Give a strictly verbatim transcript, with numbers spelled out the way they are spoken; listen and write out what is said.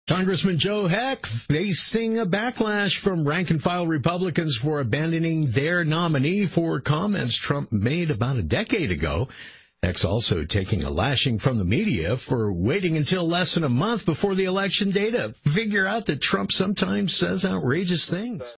Congressman Joe Heck facing a backlash from rank-and-file Republicans for abandoning their nominee for comments Trump made about a decade ago. Heck's also taking a lashing from the media for waiting until less than a month before the election day to figure out that Trump sometimes says outrageous things.